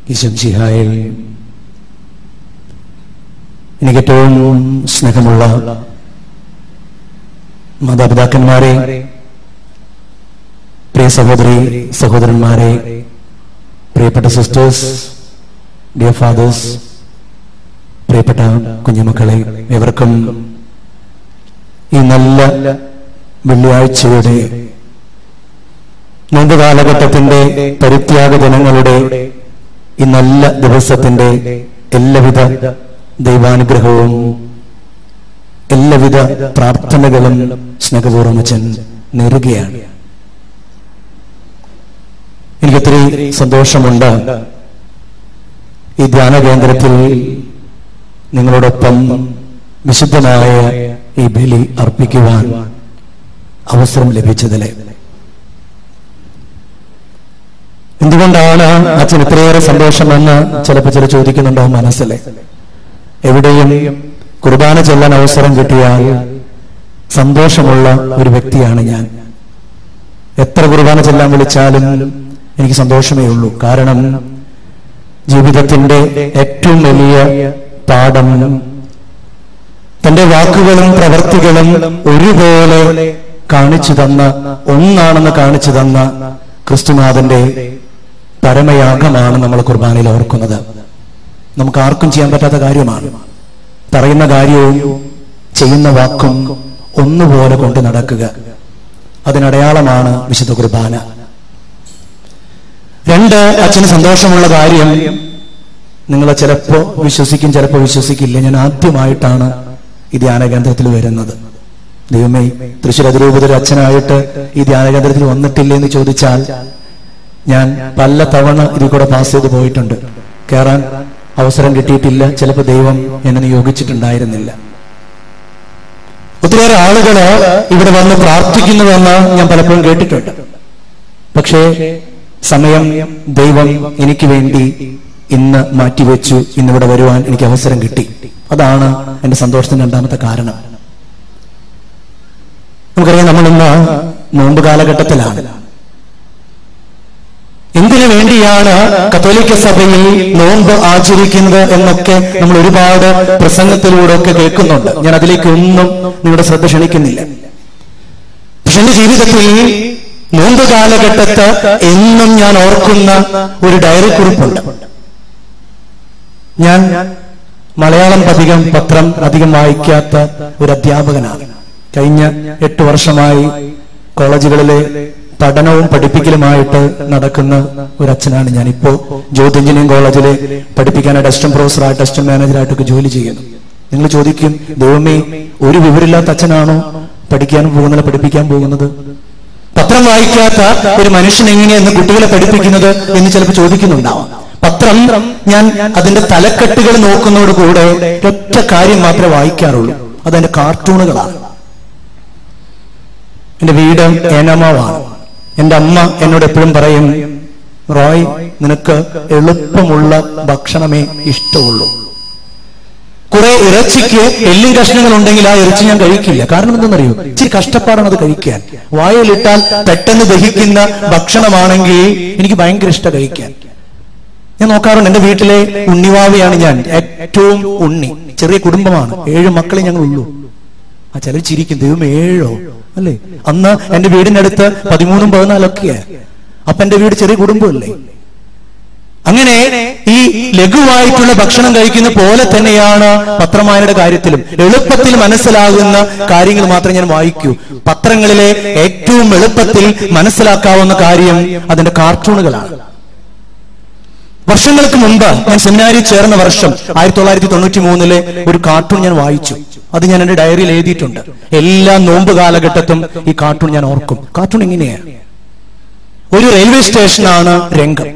ഈശോമിശിഹായിൽ എനിക്കേറ്റവും സ്നേഹമുള്ള മാതാപിതാക്കന്മാരെ, പ്രിയ സഹോദരി സഹോദരന്മാരെ, പ്രിയപ്പെട്ട സിസ്റ്റേഴ്സ്, ഡിയർ ഫാദേഴ്സ്, പ്രിയപ്പെട്ട കുഞ്ഞുമക്കളെ, ഏവർക്കും ഈ നല്ല വെള്ളിയാഴ്ചയുടെ നോമ്പ് കാലഘട്ടത്തിന്റെ പരിത്യാഗ ദിനങ്ങളുടെ ഈ നല്ല ദിവസത്തിന്റെ എല്ലാവിധ ദൈവാനുഗ്രഹവും എല്ലാവിധ പ്രാർത്ഥനകളും സ്നേഹപൂർവ്വം അച്ഛൻ നേരുകയാണ്. എനിക്കൊത്തിരി സന്തോഷമുണ്ട് ഈ ധ്യാന കേന്ദ്രത്തിൽ നിങ്ങളോടൊപ്പം വിശുദ്ധമായ ഈ ബലി അർപ്പിക്കുവാൻ അവസരം ലഭിച്ചതിലെ. എന്തുകൊണ്ടാണ് അച്ഛൻ ഇത്രയേറെ സന്തോഷമെന്ന് ചിലപ്പോൾ ചോദിക്കുന്നുണ്ടാവും മനസ്സിലെ. എവിടെയും കുർബാന ചൊല്ലാൻ അവസരം കിട്ടിയാൽ സന്തോഷമുള്ള ഒരു വ്യക്തിയാണ് ഞാൻ. എത്ര കുർബാന ചൊല്ലാൻ വിളിച്ചാലും എനിക്ക് സന്തോഷമേ ഉള്ളൂ. കാരണം ജീവിതത്തിന്റെ ഏറ്റവും വലിയ പാഠം തന്റെ വാക്കുകളും പ്രവൃത്തികളും ഒരുപോലെ കാണിച്ചു തന്ന ഒന്നാണെന്ന് കാണിച്ചു തന്ന ക്രിസ്തുനാഥന്റെ പരമയാഗമാണ് നമ്മൾ കുർബാനയിൽ ഓർക്കുന്നത്. നമുക്ക് ആർക്കും ചെയ്യാൻ പറ്റാത്ത കാര്യമാണ്. പറയുന്ന കാര്യവും ചെയ്യുന്ന വാക്കും ഒന്നുപോലെ കൊണ്ട് നടക്കുക. അതിനടയാളമാണ് വിശുദ്ധ കുർബാന. രണ്ട്, അച്ഛന് സന്തോഷമുള്ള കാര്യം, നിങ്ങൾ ചിലപ്പോ വിശ്വസിക്കും, ചിലപ്പോ വിശ്വസിക്കില്ല, ഞാൻ ആദ്യമായിട്ടാണ് ഈ ധ്യാനകേന്ദ്രത്തിൽ വരുന്നത്. ദൈവമേ, തൃശ്ശൂർ അതിരൂപതയിൽ അച്ഛനായിട്ട് ഈ ധ്യാനകേന്ദ്രത്തിൽ വന്നിട്ടില്ലേ എന്ന് ചോദിച്ചാൽ ഞാൻ പല തവണ ഇതിൽ കൂടെ പാസ് ചെയ്ത് പോയിട്ടുണ്ട്. കയറാൻ അവസരം കിട്ടിയിട്ടില്ല. ചിലപ്പോൾ ദൈവം എന്നെ നിയോഗിച്ചിട്ടുണ്ടായിരുന്നില്ല. ഒത്തിരിയേറെ ആളുകള് ഇവിടെ വന്ന് പ്രാർത്ഥിക്കുന്നുവെന്ന് ഞാൻ പലപ്പോഴും കേട്ടിട്ടുണ്ട്. പക്ഷേ സമയം ദൈവം എനിക്ക് വേണ്ടി ഇന്ന് മാറ്റിവെച്ചു. ഇന്നിവിടെ വരുവാൻ എനിക്ക് അവസരം കിട്ടി. അതാണ് എന്റെ സന്തോഷത്തിന്റെ രണ്ടാമത്തെ കാരണം. നമുക്കറിയാം, നമ്മളിന്ന് നോമ്പ് കാലഘട്ടത്തിലാണ്. എന്തിനു വേണ്ടിയാണ് കത്തോലിക്ക സഭയിൽ നോമ്പ് ആചരിക്കുന്നത് എന്നൊക്കെ നമ്മൾ ഒരുപാട് പ്രസംഗത്തിലൂടെ ഒക്കെ കേൾക്കുന്നുണ്ട്. ഞാൻ അതിലേക്കൊന്നും നിങ്ങളുടെ ശ്രദ്ധ ക്ഷണിക്കുന്നില്ല. പക്ഷെ എന്റെ ജീവിതത്തിൽ നോമ്പ് കാലഘട്ടത്ത് എന്നും ഞാൻ ഓർക്കുന്ന ഒരു ഡയറി കുറിപ്പുണ്ട്. ഞാൻ മലയാളം പത്രം അധികം വായിക്കാത്ത ഒരു അധ്യാപകനാണ്. കഴിഞ്ഞ 8 വർഷമായി കോളേജുകളിലെ പഠനവും പഠിപ്പിക്കലുമായിട്ട് നടക്കുന്ന ഒരു അച്ഛനാണ് ഞാൻ. ഇപ്പോ ജ്യോതി എഞ്ചിനീയറിംഗ് കോളേജിലെ പഠിപ്പിക്കാനായിട്ട് അസിസ്റ്റന്റ് പ്രൊഫസറായിട്ട് അസിസ്റ്റന്റ് മാനേജറായിട്ടൊക്കെ ജോലി ചെയ്യുന്നു. നിങ്ങൾ ചോദിക്കും, ദൈവമേ, ഒരു വിവരമില്ലാത്ത അച്ഛനാണോ പഠിക്കാൻ പോകുന്നത്, പഠിപ്പിക്കാൻ പോകുന്നത്? പത്രം വായിക്കാത്ത ഒരു മനുഷ്യൻ എങ്ങനെയെന്ന് കുട്ടികളെ പഠിപ്പിക്കുന്നത് എന്ന് ചിലപ്പോൾ ചോദിക്കുന്നുണ്ടാവാം. പത്രം ഞാൻ അതിന്റെ തലക്കെട്ടുകൾ നോക്കുന്നതോടുകൂടെ ഒറ്റ കാര്യം മാത്രമേ വായിക്കാറുള്ളൂ. അതെന്റെ കാർട്ടൂണുകളാണ്. എന്റെ വീട് ഏനാമാവാണ്. എന്റെ അമ്മ എന്നോട് എപ്പോഴും പറയും, റോയ്, നിനക്ക് എളുപ്പമുള്ള ഭക്ഷണമേ ഇഷ്ടമുള്ളൂ. കുറെ ഇറച്ചിക്ക് എല്ലും കഷ്ണങ്ങൾ ഉണ്ടെങ്കിൽ ആ ഇറച്ചി ഞാൻ കഴിക്കില്ല. കാരണം എന്തെന്നറിയോ? ഇച്ചിരി കഷ്ടപ്പാടാണ് അത് കഴിക്കാൻ. വായലിട്ടാൽ പെട്ടെന്ന് ദഹിക്കുന്ന ഭക്ഷണമാണെങ്കിൽ എനിക്ക് ഭയങ്കര ഇഷ്ടം കഴിക്കാൻ. ഞാൻ നോക്കാറുണ്ട്. എന്റെ വീട്ടിലെ ഉണ്ണിവാവിയാണ് ഞാൻ, ഏറ്റവും ഉണ്ണി. ചെറിയ കുടുംബമാണ്, 7 മക്കളെ ഞങ്ങൾ ഉള്ളൂ. ആ ചിലർ ചിരിക്കും, ദൈവം 7 അല്ലേ? അന്ന് എന്റെ വീടിന്റെ അടുത്ത് 13, 14 അപ്പൊ എന്റെ വീട് ചെറിയ കുടുംബമല്ലേ? അങ്ങനെ ഈ ലഘുവായിട്ടുള്ള ഭക്ഷണം കഴിക്കുന്ന പോലെ തന്നെയാണ് പത്രവായനയുടെ കാര്യത്തിലും. എളുപ്പത്തിൽ മനസ്സിലാകുന്ന കാര്യങ്ങൾ മാത്രമേ ഞാൻ വായിക്കൂ. പത്രങ്ങളിലെ ഏറ്റവും എളുപ്പത്തിൽ മനസ്സിലാക്കാവുന്ന കാര്യം അതിന്റെ കാർട്ടൂണുകളാണ്. വർഷങ്ങൾക്ക് മുമ്പ് ഞാൻ സെമിനാരിൽ ചേർന്ന വർഷം 1993 ഒരു കാർട്ടൂൺ ഞാൻ വായിച്ചു. അത് ഞാൻ എന്റെ ഡയറിയിൽ എഴുതിയിട്ടുണ്ട്. എല്ലാ നോമ്പ് കാലഘട്ടത്തും ഈ കാർട്ടൂൺ ഞാൻ ഓർക്കും. കാർട്ടൂൺ എങ്ങനെയാണ്? ഒരു റെയിൽവേ സ്റ്റേഷനാണ് രംഗം.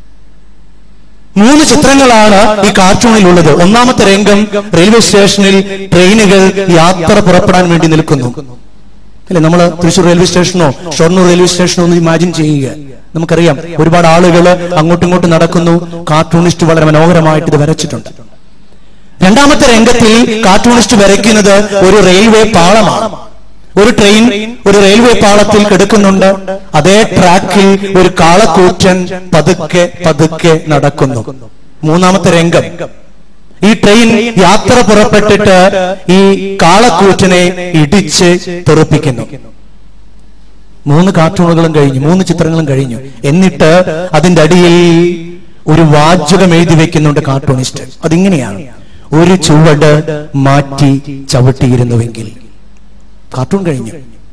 3 ചിത്രങ്ങളാണ് ഈ കാർട്ടൂണിൽ ഉള്ളത്. ഒന്നാമത്തെ രംഗം, റെയിൽവേ സ്റ്റേഷനിൽ ട്രെയിനുകൾ യാത്ര പുറപ്പെടാൻ വേണ്ടി നിൽക്കുന്നു. അല്ലെ, നമ്മൾ തൃശ്ശൂർ റെയിൽവേ സ്റ്റേഷനോ ഷൊർണൂർ റെയിൽവേ സ്റ്റേഷനോ ഒന്ന് ഇമാജിൻ ചെയ്യുക. നമുക്കറിയാം, ഒരുപാട് ആളുകൾ അങ്ങോട്ടും ഇങ്ങോട്ടും നടക്കുന്നു. കാർട്ടൂണിസ്റ്റ് വളരെ മനോഹരമായിട്ട് ഇത് വരച്ചിട്ടുണ്ട്. രണ്ടാമത്തെ രംഗത്തിൽ കാർട്ടൂണിസ്റ്റ് വരയ്ക്കുന്നത് ഒരു റെയിൽവേ പാളമാണ്. ഒരു ട്രെയിൻ ഒരു റെയിൽവേ പാളത്തിൽ കിടക്കുന്നുണ്ട്. അതേ ട്രാക്കിൽ ഒരു കാളക്കൂറ്റൻ പതുക്കെ പതുക്കെ നടക്കുന്നു. മൂന്നാമത്തെ രംഗം, ഈ ട്രെയിൻ യാത്ര പുറപ്പെട്ടിട്ട് ഈ കാളക്കൂറ്റനെ ഇടിച്ച് തെറിപ്പിക്കുന്നു. 3 കാർട്ടൂണുകളും കഴിഞ്ഞു, 3 ചിത്രങ്ങളും കഴിഞ്ഞു. എന്നിട്ട് അതിന്റെ അടിയിൽ ഒരു വാചകം എഴുതി വെക്കുന്നുണ്ട് കാർട്ടൂണിസ്റ്റ്. അതിങ്ങനെയാണ്: ഒരു ചുവട് മാറ്റി ചവിട്ടിയിരുന്നുവെങ്കിൽ. കാർട്ടൂൺ കഴിഞ്ഞു.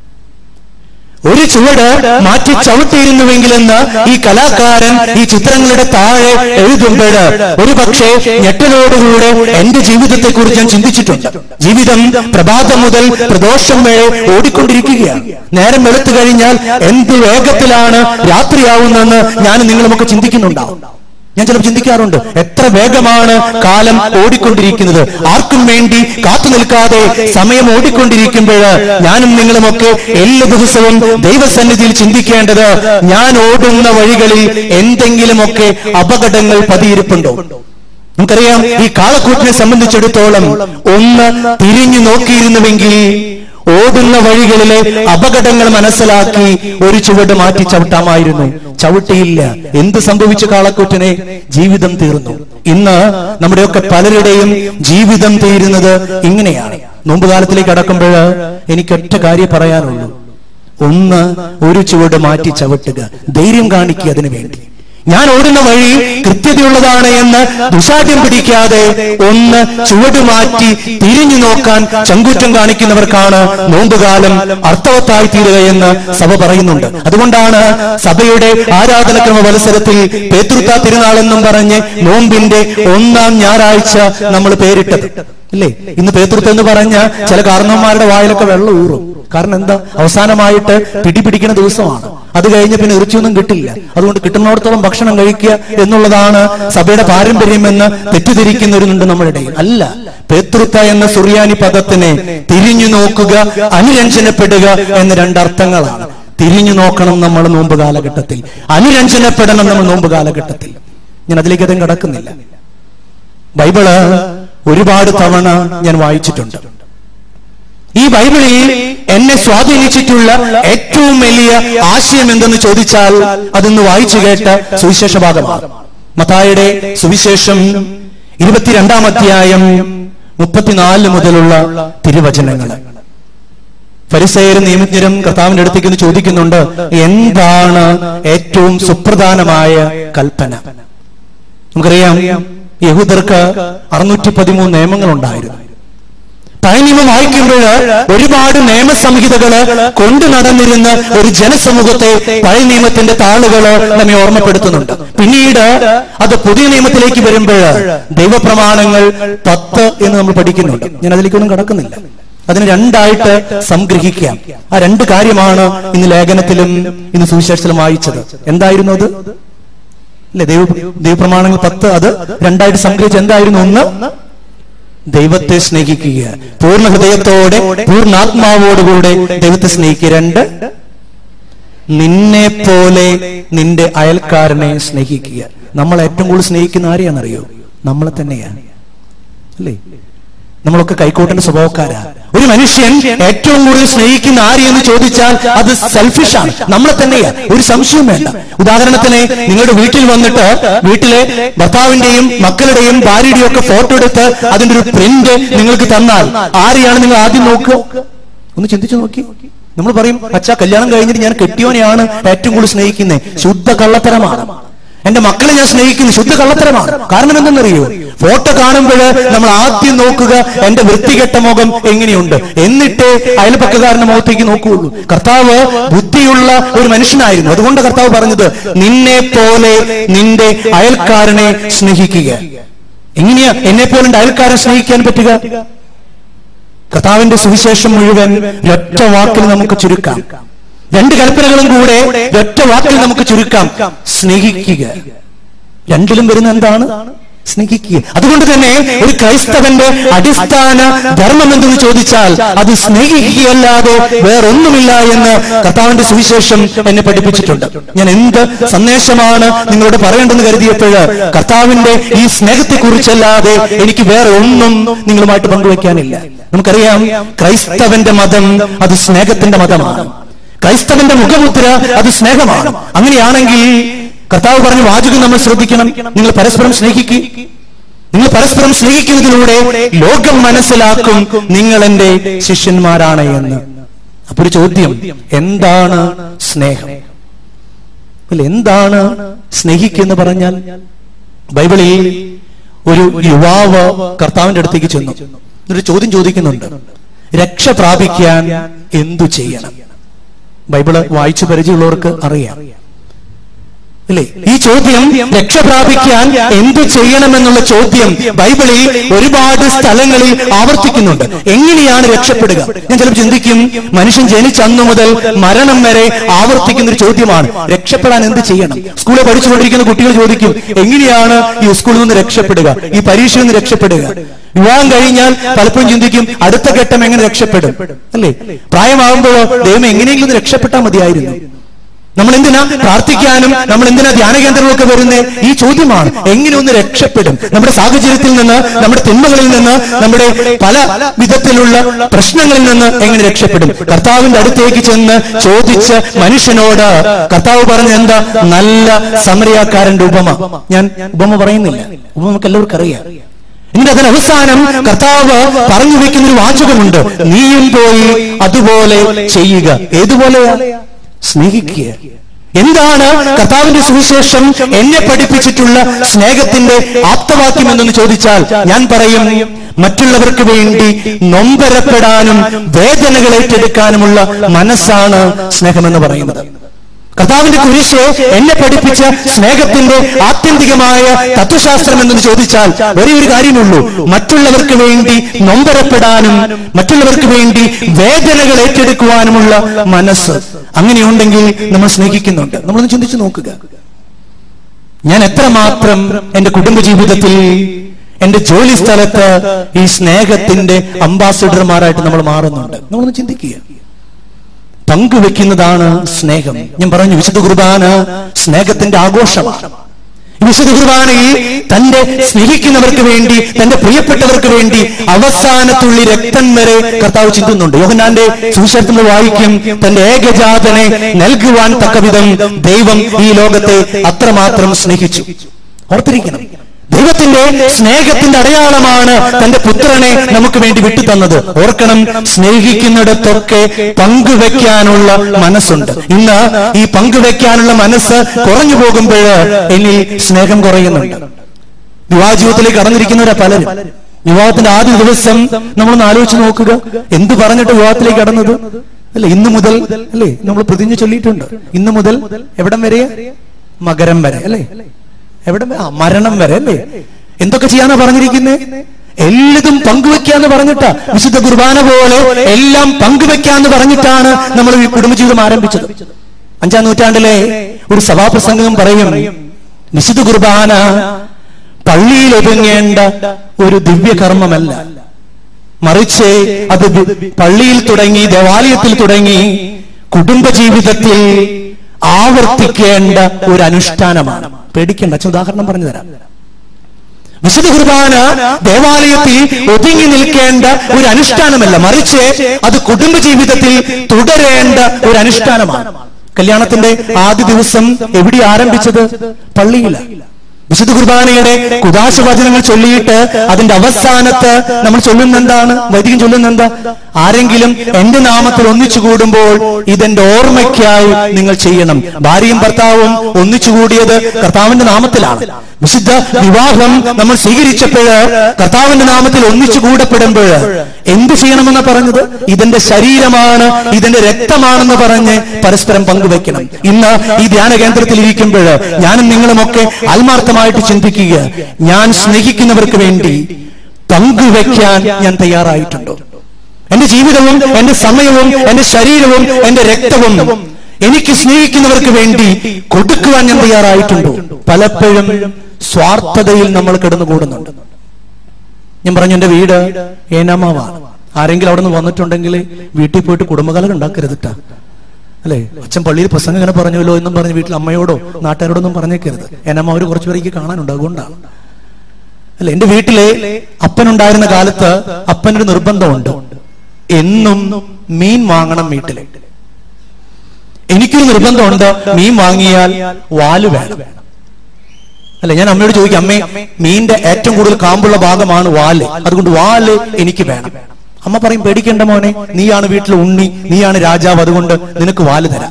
ഒരു ചുവട് മാറ്റി ചവിട്ടിയിരുന്നുവെങ്കിലെന്ന് ഈ കലാകാരൻ ഈ ചിത്രങ്ങളുടെ താഴെ എഴുതുമ്പോൾ ഒരു പക്ഷേ ഞെട്ടലോടുകൂടെ എന്റെ ജീവിതത്തെ കുറിച്ച് ഞാൻ ചിന്തിച്ചിട്ടുണ്ട്. ജീവിതം പ്രഭാതം മുതൽ പ്രദോഷം വരെ ഓടിക്കൊണ്ടിരിക്കുകയാണ്. നേരം വെളുത്തു കഴിഞ്ഞാൽ എന്ത് വേഗത്തിലാണ് രാത്രിയാവുന്നതെന്ന് ഞാൻ നിങ്ങളുമൊക്കെ ചിന്തിക്കുന്നുണ്ടാവും. ഞാൻ ചിലപ്പോൾ ചിന്തിക്കാറുണ്ട്, എത്ര വേഗമാണ് കാലം ഓടിക്കൊണ്ടിരിക്കുന്നത്. ആർക്കും വേണ്ടി കാത്തു നിൽക്കാതെ സമയം ഓടിക്കൊണ്ടിരിക്കുമ്പോൾ ഞാനും നിങ്ങളുമൊക്കെ എല്ലാ ദിവസവും ദൈവസന്നിധിയിൽ ചിന്തിക്കേണ്ടത്, ഞാൻ ഓടുന്ന വഴികളിൽ എന്തെങ്കിലുമൊക്കെ അപകടങ്ങൾ പതിയിരിപ്പുണ്ടോ? നമുക്കറിയാം, ഈ കാളക്കൂട്ടിനെ സംബന്ധിച്ചിടത്തോളം ഒന്ന് തിരിഞ്ഞു നോക്കിയിരുന്നുവെങ്കിൽ ഓടുന്ന വഴികളിലെ അപകടങ്ങൾ മനസ്സിലാക്കി ഒരു ചുവട് മാറ്റി ചവിട്ടാമായിരുന്നു. ചവിട്ടിയില്ല. എന്ത് സംഭവിച്ചു കാളക്കൂറ്റിനെ? ജീവിതം തീർന്നു. ഇന്ന് നമ്മുടെയൊക്കെ പലരുടെയും ജീവിതം തീരുന്നത് ഇങ്ങനെയാണ്. നോമ്പുകാലത്തിലേക്ക് കടക്കുമ്പോൾ എനിക്കൊറ്റ കാര്യം പറയാനുള്ളൂ: ഒന്ന്, ഒരു ചുവട് മാറ്റി ചവിട്ടുക. ധൈര്യം കാണിക്കുക അതിനു വേണ്ടി. ഞാൻ ഓടുന്ന വഴി കൃത്യതയുള്ളതാണ് എന്ന് ദുശാഠ്യം പിടിക്കാതെ ഒന്ന് ചുവട് മാറ്റി തിരിഞ്ഞു നോക്കാൻ ചങ്കൂറ്റം കാണിക്കുന്നവർക്കാണ് നോമ്പുകാലം അർത്ഥവത്തായി തീരുകയെന്ന് സഭ പറയുന്നുണ്ട്. അതുകൊണ്ടാണ് സഭയുടെ ആരാധനക്രമ മത്സരത്തിൽ പേതൃത്വ തിരുനാളെന്നും പറഞ്ഞ് നോമ്പിന്റെ 1-ാം ഞായറാഴ്ച നമ്മൾ പേരിട്ടത് അല്ലേ? ഇന്ന് പേതൃത്വം എന്ന് പറഞ്ഞ ചില കാരണവന്മാരുടെ വായിലൊക്കെ വെള്ളം ഊറും. കാരണം എന്താ? അവസാനമായിട്ട് പിടിപിടിക്കുന്ന ദിവസമാണ്. അത് കഴിഞ്ഞ് പിന്നെ ഇറച്ചിയൊന്നും കിട്ടില്ല. അതുകൊണ്ട് കിട്ടുന്നിടത്തോളം ഭക്ഷണം കഴിക്കുക എന്നുള്ളതാണ് സഭയുടെ പാരമ്പര്യമെന്ന് തെറ്റിദ്ധരിക്കുന്നവരുണ്ട് നമ്മുടെ ഇടയിൽ. അല്ല, പേതൃത്വ എന്ന സുറിയാനി പദത്തിന് തിരിഞ്ഞു നോക്കുക, അനുരഞ്ജനപ്പെടുക എന്ന 2 അർത്ഥങ്ങളാണ്. തിരിഞ്ഞു നോക്കണം നമ്മൾ നോമ്പ് കാലഘട്ടത്തിൽ, അനുരഞ്ജനപ്പെടണം നമ്മൾ നോമ്പ് കാലഘട്ടത്തിൽ. ഞാൻ അതിലേക്ക് അതും കടക്കുന്നില്ല. ബൈബിള് ഒരുപാട് തവണ ഞാൻ വായിച്ചിട്ടുണ്ട്. ഈ ബൈബിളിൽ എന്നെ സ്വാധീനിച്ചിട്ടുള്ള ഏറ്റവും വലിയ ആശയം എന്തെന്ന് ചോദിച്ചാൽ അതൊന്ന് വായിച്ചു കേട്ട സുവിശേഷ ഭാഗമാണ്. മത്തായിയുടെ സുവിശേഷം 22-ാം അധ്യായം 34 മുതലുള്ള തിരുവചനങ്ങൾ. ഫരിസേയരും നിയമജ്ഞരും കർത്താവിന്റെ അടുത്തേക്ക് ചോദിക്കുന്നുണ്ട്, എന്താണ് ഏറ്റവും സുപ്രധാനമായ കൽപ്പന? നമുക്കറിയാം, യഹൂദർക്ക് 613 നിയമങ്ങൾ ഉണ്ടായിരുന്നു. പഴയ നിയമം വായിക്കുമ്പോൾ ഒരുപാട് നിയമസംഹിതകള് കൊണ്ടു നടന്നിരുന്ന ഒരു ജനസമൂഹത്തെ പഴയ നിയമത്തിന്റെ താളുകള് നമ്മെ ഓർമ്മപ്പെടുത്തുന്നുണ്ട്. പിന്നീട് അത് പുതിയ നിയമത്തിലേക്ക് വരുമ്പോൾ ദൈവപ്രമാണങ്ങൾ 10 എന്ന് നമ്മൾ പഠിക്കുന്നുണ്ട്. ഞാൻ അതിലേക്കൊന്നും കടക്കുന്നില്ല. അതിന് 2ആയിട്ട് സംഗ്രഹിക്കാം. ആ 2 കാര്യമാണ് ഇന്ന് ലേഖനത്തിലും ഇന്ന് സുവിശേഷത്തിലും വായിച്ചത്. എന്തായിരുന്നു അത്? അല്ലെ, ദൈവപ്രമാണങ്ങൾ 10 അത് 2ആയിട്ട് സംഗ്രഹിച്ച് എന്തായിരുന്നു? ഒന്ന്, ദൈവത്തെ സ്നേഹിക്കുക, പൂർണ്ണ ഹൃദയത്തോടെ പൂർണ്ണാത്മാവോടുകൂടെ ദൈവത്തെ സ്നേഹിക്കുക. 2, നിന്നെ പോലെ നിന്റെ അയൽക്കാരനെ സ്നേഹിക്കുക. നമ്മൾ ഏറ്റവും കൂടുതൽ സ്നേഹിക്കുന്ന ആരെയാണെന്നറിയോ? നമ്മളെ തന്നെയാണ്. അല്ലേ? നമ്മളൊക്കെ കൈക്കോട്ടിന്റെ സ്വഭാവക്കാരാ. ഒരു മനുഷ്യൻ ഏറ്റവും കൂടുതൽ സ്നേഹിക്കുന്ന ആരെയെന്ന് ചോദിച്ചാൽ അത് സെൽഫിഷാണ്, നമ്മളെ തന്നെയാണ്. ഒരു സംശയം വേണ്ട. ഉദാഹരണത്തിന്, നിങ്ങളുടെ വീട്ടിൽ വന്നിട്ട് വീട്ടിലെ ഭർത്താവിന്റെയും മക്കളുടെയും ഭാര്യയുടെയും ഒക്കെ ഫോട്ടോ എടുത്ത് അതിന്റെ ഒരു പ്രിന്റ് നിങ്ങൾക്ക് തന്നാൽ ആരെയാണ് നിങ്ങൾ ആദ്യം നോക്കുക? ഒന്ന് ചിന്തിച്ചു നോക്കി. നമ്മൾ പറയും, അച്ഛാ, കല്യാണം കഴിഞ്ഞിട്ട് ഞാൻ കെട്ടിയോനെയാണ് ഏറ്റവും കൂടുതൽ സ്നേഹിക്കുന്നത്. ശുദ്ധ കള്ളത്തരമാണ്. എന്റെ മക്കളെ ഞാൻ സ്നേഹിക്കുന്നു, ശുദ്ധ കള്ളത്തരമാണ്. കാരണം എന്തെന്നറിയോ? ഫോട്ടോ കാണുമ്പോൾ നമ്മൾ ആദ്യം നോക്കുക എന്റെ വൃത്തികെട്ട മുഖം എങ്ങനെയുണ്ട്, എന്നിട്ട് അയൽപക്കക്കാരന്റെ മുഖത്തേക്ക് നോക്കുകയുള്ളൂ. കർത്താവ് ബുദ്ധിയുള്ള ഒരു മനുഷ്യനായിരുന്നു. അതുകൊണ്ട് കർത്താവ് പറഞ്ഞത്, നിന്നെ പോലെ നിന്റെ അയൽക്കാരനെ സ്നേഹിക്കുക. എങ്ങനെയാ എന്നെ പോലെ എന്റെ അയൽക്കാരനെ സ്നേഹിക്കാൻ പറ്റുക? കർത്താവിന്റെ സുവിശേഷം മുഴുവൻ ഒറ്റ വാക്കിൽ നമുക്ക് ചുരുക്കാം. 2 കൽപ്പനകളും കൂടെ ഒറ്റ വാക്കിൽ നമുക്ക് ചുരുക്കാം: സ്നേഹിക്കുക. 2ലും വരുന്ന എന്താണ്? സ്നേഹിക്കുക. അതുകൊണ്ട് തന്നെ ഒരു ക്രൈസ്തവന്റെ അടിസ്ഥാന ധർമ്മം എന്തെന്ന് ചോദിച്ചാൽ അത് സ്നേഹിക്കുകയല്ലാതെ വേറൊന്നുമില്ല എന്ന് കർത്താവിന്റെ സുവിശേഷം എന്നെ പഠിപ്പിച്ചിട്ടുണ്ട്. ഞാൻ എന്ത് സന്ദേശമാണ് നിങ്ങളോട് പറയേണ്ടെന്ന് കരുതിയപ്പോൾ കർത്താവിന്റെ ഈ സ്നേഹത്തെക്കുറിച്ചല്ലാതെ എനിക്ക് വേറെ ഒന്നും നിങ്ങളുമായിട്ട് പങ്കുവെക്കാനില്ല. നമുക്കറിയാം, ക്രൈസ്തവന്റെ മതം അത് സ്നേഹത്തിന്റെ മതമാണ്. ക്രൈസ്തവന്റെ മുഖമുദ്ര അത് സ്നേഹമാണ്. അങ്ങനെയാണെങ്കിൽ കർത്താവ് പറഞ്ഞ വാചകം നമ്മൾ ശ്രദ്ധിക്കണം. നിങ്ങൾ പരസ്പരം സ്നേഹിക്കുക. നിങ്ങൾ പരസ്പരം സ്നേഹിക്കുന്നതിലൂടെ ലോകം മനസ്സിലാക്കും നിങ്ങൾ എന്റെ ശിഷ്യന്മാരാണ് എന്ന്. അപ്പൊ ഒരു ചോദ്യം, എന്താണ് സ്നേഹം? എന്താണ് സ്നേഹിക്കുക പറഞ്ഞാൽ? ബൈബിളിൽ ഒരു യുവാവ് കർത്താവിന്റെ അടുത്തേക്ക് ചെന്നു. ഒരു ചോദ്യം ചോദിക്കുന്നുണ്ട്, രക്ഷ പ്രാപിക്കാൻ എന്തു ചെയ്യണം? ബൈബിള് വായിച്ചു പരിചയമുള്ളവർക്ക് അറിയാം അല്ലേ? ഈ ചോദ്യം, രക്ഷ പ്രാപിക്കാൻ എന്തു ചെയ്യണമെന്നുള്ള ചോദ്യം ബൈബിളിൽ ഒരുപാട് സ്ഥലങ്ങളിൽ ആവർത്തിക്കുന്നുണ്ട്. എങ്ങനെയാണ് രക്ഷപ്പെടുക? ഞാൻ ചിലപ്പോൾ ചിന്തിക്കും, മനുഷ്യൻ ജനിച്ച അന്നു മുതൽ മരണം വരെ ആവർത്തിക്കുന്ന ഒരു ചോദ്യമാണ്, രക്ഷപ്പെടാൻ എന്ത് ചെയ്യണം? സ്കൂളിൽ പഠിച്ചുകൊണ്ടിരിക്കുന്ന കുട്ടികൾ ചോദിക്കും, എങ്ങനെയാണ് ഈ സ്കൂളിൽ നിന്ന് രക്ഷപ്പെടുക, ഈ പരീക്ഷയിൽ നിന്ന് രക്ഷപ്പെടുക? വിവാഹം കഴിഞ്ഞാൽ പലപ്പോഴും ചിന്തിക്കും, അടുത്ത ഘട്ടം എങ്ങനെ രക്ഷപ്പെടും അല്ലേ? പ്രായമാകുമ്പോൾ ദൈവം എങ്ങനെയെങ്കിലും രക്ഷപ്പെട്ടാൽ മതിയായിരുന്നു. നമ്മൾ എന്തിനാ പ്രാർത്ഥിക്കാനും നമ്മൾ എന്തിനാ ധ്യാന കേന്ദ്രങ്ങളൊക്കെ വരുന്നത്? ഈ ചോദ്യമാണ്, എങ്ങനെ ഒന്ന് രക്ഷപ്പെടും? നമ്മുടെ സാഹചര്യത്തിൽ നിന്ന്, നമ്മുടെ തിന്മകളിൽ നിന്ന്, നമ്മുടെ പല വിധത്തിലുള്ള പ്രശ്നങ്ങളിൽ നിന്ന് എങ്ങനെ രക്ഷപ്പെടും? കർത്താവിന്റെ അടുത്തേക്ക് ചെന്ന് ചോദിച്ച് മനുഷ്യനോട് കർത്താവ് പറഞ്ഞ എന്താ? നല്ല സമരിയാക്കാരന്റെ ഉപമ. ഞാൻ ഉപമ പറയുന്നില്ല, ഉപമ നമുക്ക് എല്ലാവർക്കും അറിയാം. എന്നിട്ട് അതിന് അവസാനം കർത്താവ് പറഞ്ഞു വെക്കുന്ന ഒരു വാചകമുണ്ട്, നീയും പോയി അതുപോലെ ചെയ്യുക. ഏതുപോലെയാ? സ്നേഹിക്കുക. എന്താണ് കർത്താവിന്റെ സുവിശേഷം എന്നെ പഠിപ്പിച്ചിട്ടുള്ള സ്നേഹത്തിന്റെ ആപ്തവാക്യം എന്തെന്ന് ചോദിച്ചാൽ ഞാൻ പറയും, മറ്റുള്ളവർക്ക് വേണ്ടി നൊമ്പരപ്പെടാനും വേദനകൾ ഏറ്റെടുക്കാനുമുള്ള മനസ്സാണ് സ്നേഹമെന്ന് പറയുന്നത്. കർത്താവിന്റെ കുരിശ് എന്നെ പഠിപ്പിച്ച സ്നേഹത്തിന്റെ ആത്യന്തികമായ തത്വശാസ്ത്രം എന്തെന്ന് ചോദിച്ചാൽ ഒരേ ഒരു കാര്യമുള്ളൂ, മറ്റുള്ളവർക്ക് വേണ്ടി നൊമ്പരപ്പെടാനും മറ്റുള്ളവർക്ക് വേണ്ടി വേദനകൾ ഏറ്റെടുക്കുവാനുമുള്ള മനസ്സ്. അങ്ങനെയുണ്ടെങ്കിൽ നമ്മൾ സ്നേഹിക്കുന്നുണ്ട്. നമ്മളൊന്ന് ചിന്തിച്ചു നോക്കുക, ഞാൻ എത്രമാത്രം എന്റെ കുടുംബജീവിതത്തിൽ, എന്റെ ജോലി സ്ഥലത്ത് ഈ സ്നേഹത്തിന്റെ അംബാസിഡർമാരായിട്ട് നമ്മൾ മാറുന്നുണ്ട്. നമ്മളൊന്ന് ചിന്തിക്കുക. പങ്കുവെക്കുന്നതാണ് സ്നേഹം. ഞാൻ പറഞ്ഞു, വിശുദ്ധ കുർബാന സ്നേഹത്തിന്റെ ആഘോഷമാണ്. വിശുദ്ധ കുർബാനയിൽ തന്റെ സ്നേഹിക്കുന്നവർക്ക് വേണ്ടി, തന്റെ പ്രിയപ്പെട്ടവർക്ക് വേണ്ടി അവസാനത്തുള്ളി രക്തം വരെ കർത്താവ് ചിന്തുന്നുണ്ട്. യോഹന്നാന്റെ സുവിശേഷത്തിൽ വായിക്കും, തന്റെ ഏകജാതനെ നൽകുവാൻ തക്കവിധം ദൈവം ഈ ലോകത്തെ അത്രമാത്രം സ്നേഹിച്ചു. ഓർത്തിരിക്കണം, ദൈവത്തിന്റെ സ്നേഹത്തിന്റെ അടയാളമാണ് തന്റെ പുത്രനെ നമുക്ക് വേണ്ടി വിട്ടുതന്നത്. ഓർക്കണം, സ്നേഹിക്കുന്നിടത്തൊക്കെ പങ്കുവെക്കാനുള്ള മനസ്സുണ്ട്. ഇന്ന് ഈ പങ്കുവെക്കാനുള്ള മനസ്സ് കുറഞ്ഞു പോകുമ്പോൾ എന്നിൽ സ്നേഹം കുറയുന്നുണ്ട്. വിവാഹ ജീവിതത്തിലേക്ക് കടന്നിരിക്കുന്നവരാ പലരും. വിവാഹത്തിന്റെ ആദ്യ ദിവസം നമ്മളൊന്ന് ആലോചിച്ച് നോക്കുക, എന്ത് പറഞ്ഞിട്ട് വിവാഹത്തിലേക്ക് കടന്നത് അല്ലെ? ഇന്നു മുതൽ അല്ലേ നമ്മൾ പ്രതിജ്ഞ ചൊല്ലിയിട്ടുണ്ട്. ഇന്നു മുതൽ എവിടം വരെ? മകരം വരെ അല്ലേ? എവിടെ? മരണം വരെ അല്ലേ? എന്തൊക്കെ ചെയ്യാനാ പറഞ്ഞിരിക്കുന്നത്? എല്ലതും പങ്കുവെക്കാന്ന് പറഞ്ഞിട്ടാ. വിശുദ്ധ കുർബാന പോലെ എല്ലാം പങ്കുവെക്കാന്ന് പറഞ്ഞിട്ടാണ് നമ്മൾ ഈ കുടുംബജീവിതം ആരംഭിച്ചത്. 5-ാം നൂറ്റാണ്ടിലെ ഒരു സഭാപ്രസംഗം പറയും, വിശുദ്ധ കുർബാന പള്ളിയിൽ ഒതുങ്ങേണ്ട ഒരു ദിവ്യകർമ്മമല്ല, മറിച്ച് അത് പള്ളിയിൽ തുടങ്ങി, ദേവാലയത്തിൽ തുടങ്ങി, കുടുംബജീവിതത്തിൽ ആവർത്തിക്കേണ്ട ഒരു അനുഷ്ഠാനമാണ്. പേടിക്കേണ്ട, ഉദാഹരണം പറഞ്ഞു തരാം. വിശുദ്ധ കുർബാന ദേവാലയത്തിൽ ഒതുങ്ങി നിൽക്കേണ്ട ഒരു അനുഷ്ഠാനമല്ല, മറിച്ച് അത് കുടുംബജീവിതത്തിൽ തുടരേണ്ട ഒരു അനുഷ്ഠാനമാണ്. കല്യാണത്തിന്റെ ആദ്യ ദിവസം എവിടെ ആരംഭിച്ചത്? പള്ളിയിലാണ്. വിശുദ്ധ കുർബാനയുടെ കുദാശ വചനങ്ങൾ ചൊല്ലിയിട്ട് അതിന്റെ അവസാനത്ത് നമ്മൾ ചൊല്ലുന്ന എന്താണ്? വൈദികൻ ചൊല്ലുന്ന എന്താ? ആരെങ്കിലും എന്റെ നാമത്തിൽ ഒന്നിച്ചു കൂടുമ്പോൾ ഇതെന്റെ ഓർമ്മയ്ക്കായി നിങ്ങൾ ചെയ്യണം. ഭാര്യയും ഭർത്താവും ഒന്നിച്ചുകൂടിയത് കർത്താവിന്റെ നാമത്തിലാണ്. വിശുദ്ധ വിവാഹം നമ്മൾ സ്വീകരിച്ചപ്പോൾ കർത്താവിന്റെ നാമത്തിൽ ഒന്നിച്ചു കൂടപ്പെടുമ്പോൾ എന്ത് ചെയ്യണമെന്ന് പറഞ്ഞത്? ഇതെന്റെ ശരീരമാണ്, ഇതെന്റെ രക്തമാണെന്ന് പറഞ്ഞ് പരസ്പരം പങ്കുവെക്കണം. ഇന്ന് ഈ ധ്യാന കേന്ദ്രത്തിൽ ഇരിക്കുമ്പോൾ ഞാനും നിങ്ങളുമൊക്കെ ആത്മാർത്ഥമായിട്ട് ചിന്തിക്കുക, ഞാൻ സ്നേഹിക്കുന്നവർക്ക് വേണ്ടി പങ്കുവെക്കാൻ ഞാൻ തയ്യാറായിട്ടുണ്ടോ? എന്റെ ജീവിതവും എന്റെ സമയവും എന്റെ ശരീരവും എന്റെ രക്തവും എനിക്ക് സ്നേഹിക്കുന്നവർക്ക് വേണ്ടി കൊടുക്കുവാൻ ഞാൻ തയ്യാറായിട്ടുണ്ടോ? പലപ്പോഴും സ്വാർത്ഥതയിൽ നമ്മൾ കിടന്നുകൂടുന്നുണ്ട്. ഞാൻ പറഞ്ഞു, എന്റെ വീട് ഏനാമാവാണ്. ആരെങ്കിലും അവിടെ നിന്ന് വന്നിട്ടുണ്ടെങ്കിൽ വീട്ടിൽ പോയിട്ട് കുടുംബകലകം ഉണ്ടാക്കരുതിട്ടാ, അല്ലെ? അച്ഛൻ പള്ളിയിൽ പ്രസംഗം ഇങ്ങനെ പറഞ്ഞല്ലോ എന്നും പറഞ്ഞ് വീട്ടിൽ അമ്മയോടോ നാട്ടുകാരോടൊന്നും പറഞ്ഞേക്കരുത്. ഏനാമാവര് കുറച്ചു പേർക്ക് കാണാനുണ്ട്, അതുകൊണ്ടാണ്. അല്ലെ, എന്റെ വീട്ടിലെ അപ്പനുണ്ടായിരുന്ന കാലത്ത് അപ്പനൊരു നിർബന്ധമുണ്ട്, എന്നും മീൻ വാങ്ങണം വീട്ടിലെ. എനിക്കൊരു നിർബന്ധമുണ്ട്, മീൻ വാങ്ങിയാൽ വാല് വേണം. അല്ലെ, ഞാൻ അമ്മയോട് ചോദിക്കും, അമ്മേ മീനിന്റെ ഏറ്റവും കൂടുതൽ കാമ്പുള്ള ഭാഗമാണ് വാല്, അതുകൊണ്ട് വാല് എനിക്ക് വേണം. അമ്മ പറയും, പേടിക്കേണ്ട മോനെ, നീയാണ് വീട്ടിലെ ഉണ്ണി, നീയാണ് രാജാവ്, അതുകൊണ്ട് നിനക്ക് വാല് തരാം.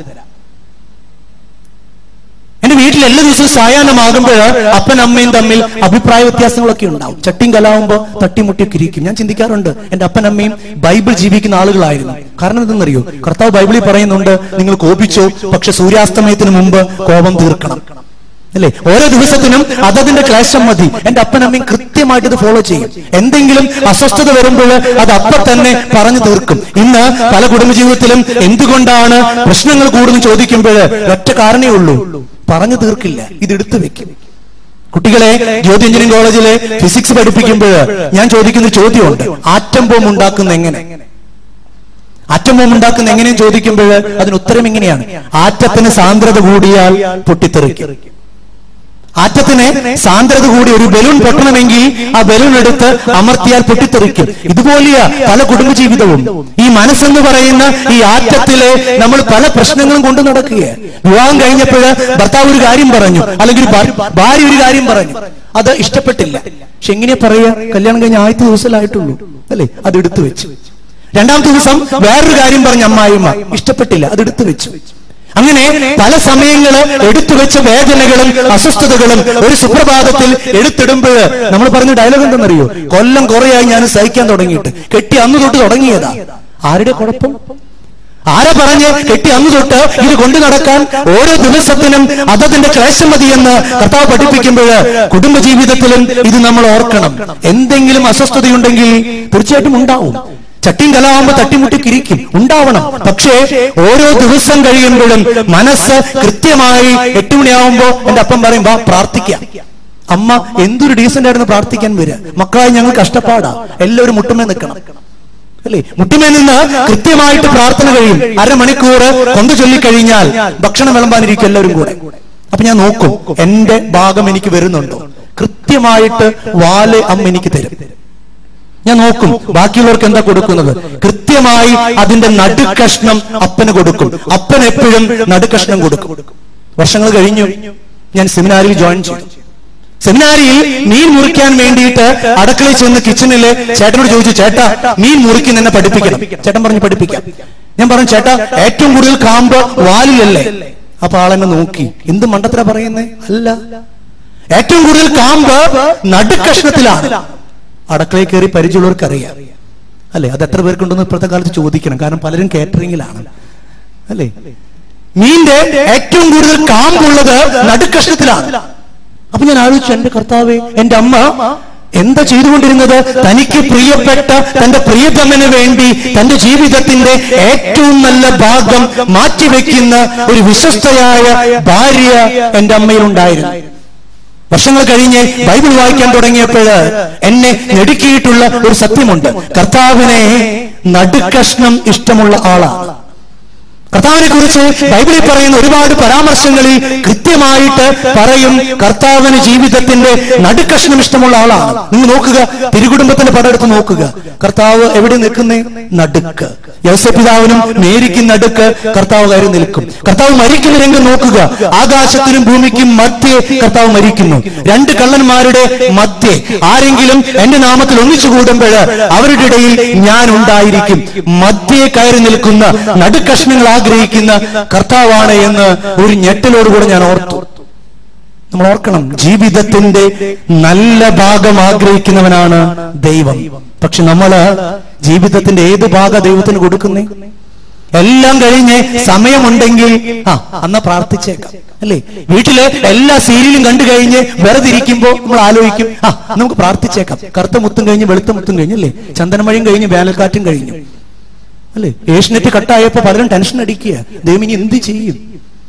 എന്റെ വീട്ടിൽ എല്ലാ ദിവസവും സായാഹ്നമാകുമ്പോൾ അപ്പൻ അമ്മയും തമ്മിൽ അഭിപ്രായ വ്യത്യാസങ്ങളൊക്കെ ഉണ്ടാവും. ചട്ടിയും കലാവുമ്പോ തട്ടിമുട്ടിയൊക്കെ ഇരിക്കും. ഞാൻ ചിന്തിക്കാറുണ്ട്, എന്റെ അപ്പൻ അമ്മയും ബൈബിൾ ജീവിക്കുന്ന ആളുകളായിരുന്നു. കാരണം എന്തെന്നറിയോ? കർത്താവ് ബൈബിളിൽ പറയുന്നുണ്ട്, നിങ്ങൾ കോപിച്ചോ, പക്ഷെ സൂര്യാസ്തമയത്തിന് മുമ്പ് കോപം തീർക്കണം. അല്ലെ, ഓരോ ദിവസത്തിനും അതതിന്റെ ക്ലേശം മതി. എന്റെ അപ്പനമ്മയും കൃത്യമായിട്ട് ഇത് ഫോളോ ചെയ്യും. എന്തെങ്കിലും അസ്വസ്ഥത വരുമ്പോൾ അത് അപ്പ തന്നെ പറഞ്ഞു തീർക്കും. ഇന്ന് പല കുടുംബജീവിതത്തിലും എന്തുകൊണ്ടാണ് പ്രശ്നങ്ങൾ കൂടുതൽ ചോദിക്കുമ്പോൾ ഒറ്റ കാരണേ ഉള്ളൂ, പറഞ്ഞു തീർക്കില്ല, ഇതെടുത്തു വെക്കും. കുട്ടികളെ ജ്യോതി എഞ്ചിനീയറിംഗ് കോളേജിലെ ഫിസിക്സ് പഠിപ്പിക്കുമ്പോൾ ഞാൻ ചോദിക്കുന്ന ചോദ്യമുണ്ട്, ആറ്റം ബോംബ് ഉണ്ടാക്കുന്ന എങ്ങനെ? ആറ്റം ബോംബ് ഉണ്ടാക്കുന്ന എങ്ങനെയും ചോദിക്കുമ്പോൾ അതിന് ഉത്തരം ഇങ്ങനെയാണ്, ആറ്റത്തിന് സാന്ദ്രത കൂടിയാൽ പൊട്ടിത്തെറിക്കും. ആറ്റത്തിന് സാന്ദ്രത കൂടി ഒരു ബലൂൺ പൊട്ടണമെങ്കിൽ ആ ബലൂൺ എടുത്ത് അമർത്തിയാൽ പൊട്ടിത്തെറിക്കും. ഇതുപോലെയാ പല കുടുംബജീവിതവും. ഈ മനസ്സെന്ന് പറയുന്ന ഈ ആറ്റത്തിലെ നമ്മൾ പല പ്രശ്നങ്ങളും കൊണ്ടു നടക്കുകയാണ്. വിവാഹം കഴിഞ്ഞപ്പോൾ ഭർത്താവ് ഒരു കാര്യം പറഞ്ഞു, അല്ലെങ്കിൽ ഭാര്യ ഒരു കാര്യം പറഞ്ഞു, അത് ഇഷ്ടപ്പെട്ടില്ല. പക്ഷെ എങ്ങനെയാ പറയാ? കല്യാണം കഴിഞ്ഞ ആദ്യത്തെ ദിവസമായിട്ടുള്ളൂ, അല്ലെ? അത് എടുത്തു വെച്ചു. രണ്ടാമത്തെ ദിവസം വേറൊരു കാര്യം പറഞ്ഞു അമ്മായിമ്മ, ഇഷ്ടപ്പെട്ടില്ല, അത് എടുത്തു വെച്ചു. അങ്ങനെ പല സമയങ്ങള് എടുത്തുവെച്ച വേദനകളും അസ്വസ്ഥതകളും ഒരു സുപ്രഭാതത്തിൽ എടുത്തിടുമ്പോൾ നമ്മൾ പറഞ്ഞ ഡയലോഗ് എന്തെന്നറിയോ? കൊല്ലം കുറയായി ഞാൻ സഹിക്കാൻ തുടങ്ങിയിട്ട്, കെട്ടി അന്ന് തൊട്ട് തുടങ്ങിയതാ. ആരുടെ കുഴപ്പം? ആരെ പറഞ്ഞ് കെട്ടി അന്ന് തൊട്ട് ഇത് കൊണ്ടു നടക്കാൻ? ഓരോ ദിവസത്തിനും അതതിന്റെ ക്ലേശം മതിയെന്ന് കർത്താവ് പഠിപ്പിക്കുമ്പോൾ കുടുംബജീവിതത്തിലും ഇത് നമ്മൾ ഓർക്കണം. എന്തെങ്കിലും അസ്വസ്ഥതയുണ്ടെങ്കിൽ തീർച്ചയായിട്ടും ഉണ്ടാവും. ചട്ടിയും കലാവുമ്പോ തട്ടിമുട്ടിക്കിരിക്കും, ഉണ്ടാവണം. പക്ഷേ ഓരോ ദിവസം കഴിയുമ്പോഴും മനസ്സ് കൃത്യമായി 8 മണിയാവുമ്പോ എന്റെ അപ്പം പറയും, വാ പ്രാർത്ഥിക്കാം. അമ്മ എന്തൊരു ഡീസന്റ് ആയിരുന്നു പ്രാർത്ഥിക്കാൻ വരിക. മക്കളായി ഞങ്ങൾ കഷ്ടപ്പാടാ, എല്ലാവരും മുട്ടുമേ നിൽക്കണം, അല്ലേ? മുട്ടുമേ നിന്ന് കൃത്യമായിട്ട് പ്രാർത്ഥന കഴിയും. അരമണിക്കൂർ കൊന്തു ചൊല്ലിക്കഴിഞ്ഞാൽ ഭക്ഷണം വിളമ്പാനിരിക്കും എല്ലാവരും കൂടെ. അപ്പൊ ഞാൻ നോക്കും, എന്റെ ഭാഗം എനിക്ക് വരുന്നുണ്ടോ? കൃത്യമായിട്ട് വാല് അമ്മ എനിക്ക് തരും. ഞാൻ നോക്കും ബാക്കിയുള്ളവർക്ക് എന്താ കൊടുക്കുന്നത്. കൃത്യമായി അതിന്റെ നടുക്കഷ്ണം അപ്പന് കൊടുക്കും. അപ്പൻ എപ്പോഴും നടുക്കഷ്ണം കൊടുക്കും. വർഷങ്ങൾ കഴിഞ്ഞു, ഞാൻ സെമിനാരിൽ ജോയിൻ ചെയ്തു. സെമിനാരിയിൽ മീൻ മുറിക്കാൻ വേണ്ടിയിട്ട് അടുക്കളയിൽ ചെന്ന് കിച്ചണില് ചേട്ടനോട് ചോദിച്ചു, ചേട്ടാ മീൻ മുറിക്കുന്ന എന്നെ പഠിപ്പിക്കണം. ചേട്ടൻ പറഞ്ഞു പഠിപ്പിക്കാം. ഞാൻ പറഞ്ഞു, ചേട്ടാ ഏറ്റവും കൂടുതൽ കാമ്പ് വാലിലല്ലേ? അപ്പൊ ആളെന്നെ നോക്കി, എന്ത് മണ്ടത്തര പറയുന്നേ? അല്ല, ഏറ്റവും കൂടുതൽ കാമ്പ് നടുക്കഷ്ണത്തിലാണ്. അടുക്കളയിൽ കയറി പരിചയമുള്ളവർക്ക് അറിയാം, അല്ലെ? അത് എത്ര പേർക്കുണ്ടെന്ന് ഇപ്പോഴത്തെ കാലത്ത് ചോദിക്കണം, കാരണം പലരും കാറ്ററിംഗിലാണ്, അല്ലെ? മീന്റെ ഏറ്റവും കൂടുതൽ കാമ്പുള്ളത് നടുക്കഷ്ണത്തിലാണ്. അപ്പൊ ഞാൻ ആലോചിച്ചു, എന്റെ കർത്താവേ, എന്റെ അമ്മ എന്താ ചെയ്തുകൊണ്ടിരുന്നത്? തനിക്ക് പ്രിയപ്പെട്ട തന്റെ പ്രിയതമന് വേണ്ടി തന്റെ ജീവിതത്തിന്റെ ഏറ്റവും നല്ല ഭാഗം മാറ്റിവെക്കുന്ന ഒരു വിശ്വസ്തയായ ഭാര്യ എന്റെ അമ്മയിലുണ്ടായിരുന്നു. വർഷങ്ങൾ കഴിഞ്ഞ് ബൈബിൾ വായിക്കാൻ തുടങ്ങിയപ്പോൾ എന്നെ ഞെടുക്കിയിട്ടുള്ള ഒരു സത്യമുണ്ട്. കർത്താവിനെ നടുക്കഷ്ണം ഇഷ്ടമുള്ള ആളാണ്. കർത്താവിനെ കുറിച്ച് ബൈബിളിൽ പറയുന്ന ഒരുപാട് പരാമർശങ്ങളിൽ കൃത്യമായിട്ട് പറയും, കർത്താവിന് ജീവിതത്തിന്റെ നടുക്കഷ്ണം ഇഷ്ടമുള്ള ആളാണ്. നിങ്ങൾ നോക്കുക, തിരുകുടുംബത്തിന്റെ പടം എടുത്ത് നോക്കുക. കർത്താവ് എവിടെ നിൽക്കുന്നേ? നടുക്ക്. യോസേപ്പിതാവിനും മേരിക്കും നടുക്ക് കർത്താവ് കയറി നിൽക്കും. കർത്താവ് മരിക്കുന്ന രംഗം നോക്കുക. ആകാശത്തിനും ഭൂമിക്കും മധ്യേ കർത്താവ് മരിക്കുന്നു. 2 കള്ളന്മാരുടെ മധ്യേ ആരെങ്കിലും എന്റെ നാമത്തിൽ ഒന്നിച്ചു കൂടുമ്പോൾ അവരുടെ ഇടയിൽ ഞാൻ ഉണ്ടായിരിക്കും. മധ്യേ കയറി നിൽക്കുന്ന നടുക്കഷ്ണങ്ങൾ ആഗ്രഹിക്കുന്ന കർത്താവാണ് എന്ന് ഒരു ഞെട്ടലോടുകൂടെ ഞാൻ ഓർത്തു. നമ്മൾ ഓർക്കണം, ജീവിതത്തിന്റെ നല്ല ഭാഗം ആഗ്രഹിക്കുന്നവനാണ് ദൈവം. പക്ഷെ നമ്മള് ജീവിതത്തിന്റെ ഏത് ഭാഗം ദൈവത്തിന് കൊടുക്കുന്നേ? എല്ലാം കഴിഞ്ഞ് സമയമുണ്ടെങ്കിൽ അന്ന് പ്രാർത്ഥിച്ചേക്കാം, അല്ലേ? വീട്ടില് എല്ലാ സീരിയലും കണ്ടു കഴിഞ്ഞ് വെറുതെ ഇരിക്കുമ്പോ നമ്മൾ ആലോചിക്കും, നമുക്ക് പ്രാർത്ഥിച്ചേക്കാം. കറുത്ത മുത്തും കഴിഞ്ഞ് വെളുത്ത മുത്തും കഴിഞ്ഞു, അല്ലേ? ചന്ദനമഴയും കഴിഞ്ഞ് വേനൽക്കാറ്റും കഴിഞ്ഞു, അല്ലേ? ഏഷ്യനെറ്റ് കട്ടായപ്പോ പലരും ടെൻഷൻ അടിക്കുക, ദൈവം ഇനി എന്ത് ചെയ്യും?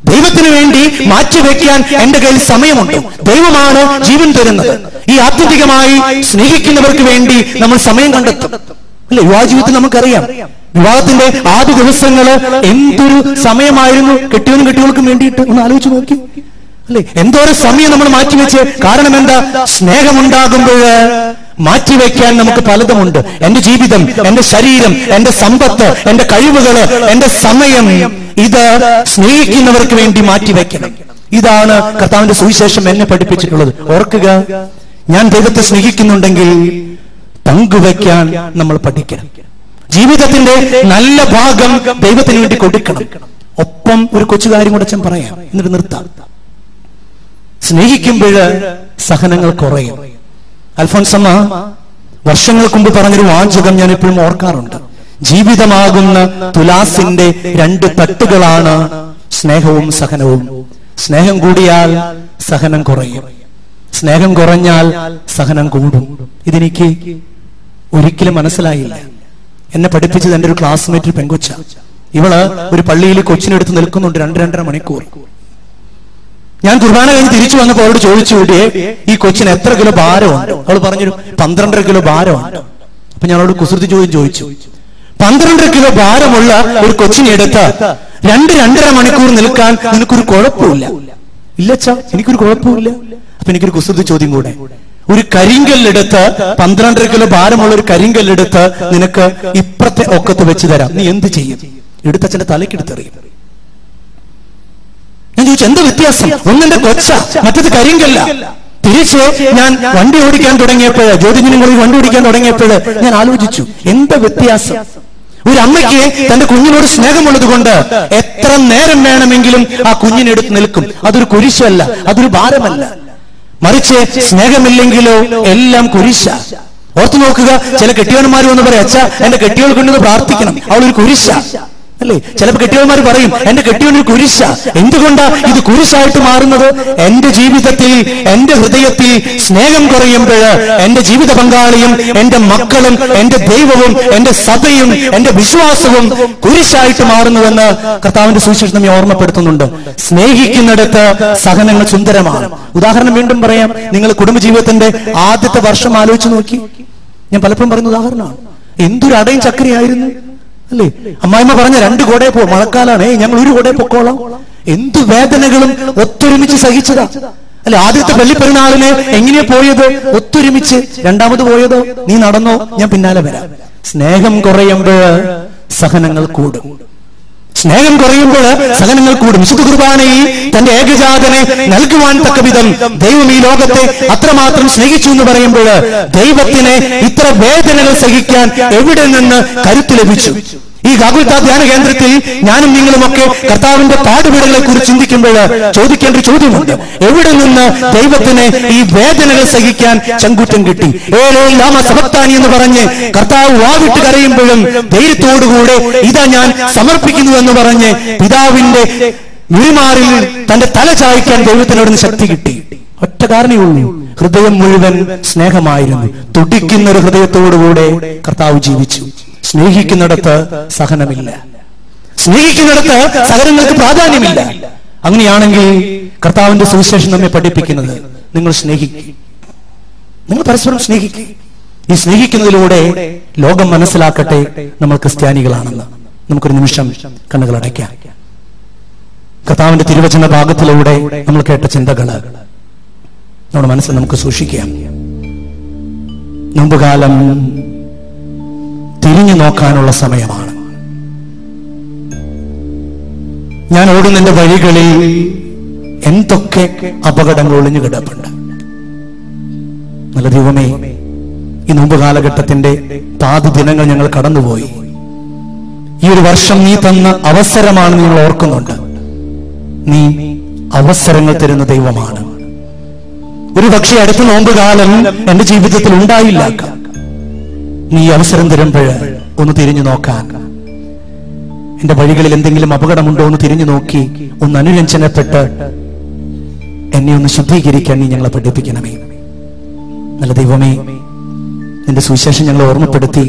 ദൈവത്തിന് വേണ്ടി മാറ്റിവെക്കാൻ എന്റെ കയ്യിൽ സമയമുണ്ട്. ദൈവമാണ് ജീവൻ തരുന്നത്. ഈ ആത്യന്തികമായി സ്നേഹിക്കുന്നവർക്ക് വേണ്ടി നമ്മൾ സമയം കണ്ടെത്തും, അല്ലെ? വിവാഹ ജീവിതത്തിൽ നമുക്കറിയാം, വിവാഹത്തിന്റെ ആദ്യ ദിവസങ്ങള് എന്തൊരു സമയമായിരുന്നു കെട്ടിയവനും കെട്ടിയവൾക്കും വേണ്ടിയിട്ട്. ഒന്ന് ആലോചിച്ച് നോക്കി, അല്ലെ? എന്തോരം സമയം നമ്മൾ മാറ്റിവെച്ച്. കാരണം എന്താ? സ്നേഹമുണ്ടാകുമ്പോൾ മാറ്റിവെക്കാൻ നമുക്ക് പലതുമുണ്ട്. എന്റെ ജീവിതം, എന്റെ ശരീരം, എന്റെ സമ്പത്ത്, എന്റെ കഴിവുകള്, എന്റെ സമയം, ഇത് സ്നേഹിക്കുന്നവർക്ക് വേണ്ടി മാറ്റിവെക്കണം. ഇതാണ് കർത്താവിന്റെ സുവിശേഷം എന്നെ പഠിപ്പിച്ചിട്ടുള്ളത്. ഓർക്കുക, ഞാൻ ദൈവത്തെ സ്നേഹിക്കുന്നുണ്ടെങ്കിൽ പങ്കുവെക്കാൻ നമ്മൾ പഠിക്കണം. ജീവിതത്തിന്റെ നല്ല ഭാഗം ദൈവത്തിന് വേണ്ടി കൊടുക്കണം. ഒപ്പം ഒരു കൊച്ചു കാര്യം കൂടെ ഞാൻ പറയാം, എന്നിട്ട് നിർത്താം. സ്നേഹിക്കുമ്പോൾ സഹനങ്ങൾ കുറയും. അൽഫോൻസമ്മ വർഷങ്ങൾക്ക് മുമ്പ് പറഞ്ഞൊരു വാചകം ഞാൻ എപ്പോഴും ഓർക്കാറുണ്ട്. ജീവിതമാകുന്ന തുലാസിന്റെ 2 തട്ടുകളാണ് സ്നേഹവും സഹനവും. സ്നേഹം കൂടിയാൽ സഹനം കുറയും, സ്നേഹം കുറഞ്ഞാൽ സഹനം കൂടും. ഇതെനിക്ക് ഒരിക്കലും മനസ്സിലായില്ല. എന്നെ പഠിപ്പിച്ചത് എൻ്റെ ഒരു ക്ലാസ്മേറ്റ് പെങ്കൊച്ച. ഇവള് ഒരു പള്ളിയിൽ കൊച്ചിനെടുത്ത് നിൽക്കുന്നുണ്ട് 2-2.5 മണിക്കൂർ. ഞാൻ കുർബാന കഴിഞ്ഞ് തിരിച്ചു വന്നപ്പോൾ അവളോട് ചോദിച്ചു, ഈ കൊച്ചിന് എത്ര കിലോ ഭാരമുണ്ട്? അവൾ പറഞ്ഞൊരു 12.5 കിലോ ഭാരമുണ്ട്. അപ്പൊ ഞാൻ അവളോട് കുസൃതി ചോദിച്ചു, 12 കിലോ ഭാരമുള്ള ഒരു കൊച്ചിനെ എടുത്ത് 2-2.5 മണിക്കൂർ നിൽക്കാൻ നിനക്കൊരു കുഴപ്പമില്ല? ഇല്ലച്ചാ, എനിക്കൊരു കുഴപ്പമില്ല. അപ്പൊ എനിക്കൊരു കുസൃതി ചോദ്യം കൂടെ. ഒരു കരിങ്കല്ലെടുത്ത് 12 കിലോ ഭാരമുള്ള ഒരു കരിങ്കല്ലെടുത്ത് നിനക്ക് ഇപ്പുറത്തെ ഒക്കത്ത് വെച്ച് തരാം, നീ എന്ത് ചെയ്യും? എടുത്തച്ഛന്റെ തലക്കെടുത്തെറിയും. ഞാൻ ചോദിച്ചു, എന്ത് വ്യത്യാസം? ഒന്നെന്റെ കൊച്ച, മറ്റത് കരിങ്കല്ല. തിരിച്ച് ഞാൻ വണ്ടി ഓടിക്കാൻ തുടങ്ങിയപ്പോഴ്, ജ്യോതിജിനും വണ്ടി ഓടിക്കാൻ തുടങ്ങിയപ്പോഴ് ഞാൻ ആലോചിച്ചു, എന്താ വ്യത്യാസം? ഒരു അമ്മയ്ക്ക് തന്റെ കുഞ്ഞിനോട് സ്നേഹമുള്ളത് കൊണ്ട് എത്ര നേരം വേണമെങ്കിലും ആ കുഞ്ഞിനെടുത്ത് നിൽക്കും. അതൊരു കുരിശല്ല, അതൊരു ഭാരമല്ല. മറിച്ച് സ്നേഹമില്ലെങ്കിലോ എല്ലാം കുരിശ. ഓർത്തു നോക്കുക, ചില കെട്ടിയവന്മാർ വന്ന് പറയും, അച്ഛാ എന്റെ കെട്ടിയവൾ കൊണ്ടൊന്ന് പ്രാർത്ഥിക്കണം, അവളൊരു കുരിശ, അല്ലേ? ചിലപ്പോൾ കെട്ടിയവന്മാർ പറയും, എന്റെ കെട്ടിയവനൊരു കുരിശ. എന്തുകൊണ്ടാ ഇത് കുരിശായിട്ട് മാറുന്നത്? എന്റെ ജീവിതത്തിൽ, എന്റെ ഹൃദയത്തിൽ സ്നേഹം കുറയുമ്പോൾ എന്റെ ജീവിത പങ്കാളിയും എന്റെ മക്കളും എന്റെ ദൈവവും എന്റെ സഭയും എന്റെ വിശ്വാസവും കുരിശായിട്ട് മാറുന്നുവെന്ന് കർത്താവിന്റെ സുവിശേഷം നമ്മെ ഓർമ്മപ്പെടുത്തുന്നുണ്ട്. സ്നേഹിക്കുന്നിടത്ത് സഹനങ്ങൾ സുന്ദരമാണ്. ഉദാഹരണം വീണ്ടും പറയാം. നിങ്ങൾ കുടുംബജീവിതത്തിന്റെ ആദ്യത്തെ വർഷം ആലോചിച്ച് നോക്കി. ഞാൻ പലപ്പോഴും പറയുന്ന ഉദാഹരണമാണ്. എന്തൊരു അടയും ചക്കരയായിരുന്നു, അല്ലേ? അമ്മായിമ്മ പറഞ്ഞ 2 കോടേ പോ, മഴക്കാലാണ്, ഞങ്ങൾ 1 കോടേ പൊക്കോളാം. എന്തു വേദനകളും ഒത്തൊരുമിച്ച് സഹിച്ചതാ, അല്ലെ? ആദ്യത്തെ വെള്ളിപ്പെരുന്നാളിന് എങ്ങനെയാ പോയത്? ഒത്തൊരുമിച്ച്. രണ്ടാമത് പോയതോ, നീ നടന്നോ, ഞാൻ പിന്നാലെ വരാം. സ്നേഹം കുറയുമ്പോൾ സഹനങ്ങൾ കൂടും. സ്നേഹം കുറയുമ്പോൾ സഹനങ്ങൾ കൂടും. വിശുദ്ധ കുർബാനയിൽ തന്റെ ഏകജാതനെ നൽകുവാൻ തക്കവിധം ദൈവം ഈ ലോകത്തെ അത്രമാത്രം സ്നേഹിച്ചു എന്ന് പറയുമ്പോൾ ദൈവത്തിന് ഇത്ര വേദനകൾ സഹിക്കാൻ എവിടെ നിന്ന് കരുത്ത് ലഭിച്ചു? ഈ ഗാഗുൽത്ത ധ്യാന കേന്ദ്രത്തിൽ ഞാനും നിങ്ങളുമൊക്കെ കർത്താവിന്റെ പാടുപെടലുകളെ കുറിച്ച് ചിന്തിക്കുമ്പോൾ ചോദിക്കേണ്ട ഒരു ചോദ്യമുണ്ട്. എവിടെ നിന്ന് ദൈവത്തിന് ഈ വേദനകൾ സഹിക്കാൻ ചങ്കൂറ്റം കിട്ടി? ലാമ സബക്താനി എന്ന് പറഞ്ഞ് കർത്താവ് വാവിട്ട് കരയുമ്പോഴും ധൈര്യത്തോടുകൂടെ ഇതാ ഞാൻ സമർപ്പിക്കുന്നു എന്ന് പറഞ്ഞ് പിതാവിന്റെ മുറിമാറിൽ തന്റെ തല ചായ്ക്കാൻ ദൈവത്തിനോട് ശക്തി കിട്ടി. ഒറ്റ കാരണമേ ഉള്ളൂ, ഹൃദയം മുഴുവൻ സ്നേഹമായിരുന്നു. തുടിക്കുന്ന ഒരു ഹൃദയത്തോടുകൂടെ കർത്താവ് ജീവിച്ചു. സ്നേഹിക്കുന്നിടത്ത് സഹനമില്ല, സ്നേഹിക്കുന്നിടത്ത് സഹനങ്ങൾക്ക് പ്രാധാന്യമില്ല. അങ്ങനെയാണെങ്കിൽ കർത്താവിന്റെ സുവിശേഷം നമ്മെ പഠിപ്പിക്കുന്നത്, നിങ്ങൾ സ്നേഹിക്കുക, നിങ്ങൾ പരസ്പരം സ്നേഹിക്കുക. ഈ സ്നേഹിക്കുന്നതിലൂടെ ലോകം മനസ്സിലാക്കട്ടെ നമ്മൾ ക്രിസ്ത്യാനികളാണെന്ന്. നമുക്കൊരു നിമിഷം കണ്ണുകൾ അടയ്ക്കാം. കർത്താവിന്റെ തിരുവചന ഭാഗത്തിലൂടെ നമ്മൾ കേട്ട ചിന്തകള് നമ്മുടെ മനസ്സിൽ നമുക്ക് സൂക്ഷിക്കാം. മുമ്പുകാലം തിരിഞ്ഞു നോക്കാനുള്ള സമയമാണ്. ഞാൻ ഓടുന്നതിന്റെ വഴികളിൽ എന്തൊക്കെ അപകടങ്ങൾ ഒളിഞ്ഞു കിടപ്പുണ്ട്. നല്ല ദൈവമേ, ഈ നോമ്പ് കാലഘട്ടത്തിന്റെ പാതി ദിനങ്ങൾ ഞങ്ങൾ കടന്നുപോയി. ഈ ഒരു വർഷം നീ തന്ന അവസരമാണ് നിങ്ങൾ ഓർക്കുന്നുണ്ട്. നീ അവസരങ്ങൾ തരുന്ന ദൈവമാണ്. ഒരു പക്ഷേ അടുത്ത നോമ്പ് കാലം എന്റെ ജീവിതത്തിൽ ഉണ്ടായില്ല. നീ അവസരം തരുമ്പോൾ ഒന്ന് തിരിഞ്ഞു നോക്കാൻ, എന്റെ വഴികളിൽ എന്തെങ്കിലും അപകടമുണ്ടോ എന്ന് തിരിഞ്ഞു നോക്കി ഒന്ന് അനുരഞ്ജനപ്പെട്ട് എന്നെ ഒന്ന് ശുദ്ധീകരിക്കാൻ നീ ഞങ്ങളെ പഠിപ്പിക്കണമേ. നല്ല ദൈവമേ, നിന്റെ സുവിശേഷം ഞങ്ങളെ ഓർമ്മപ്പെടുത്തി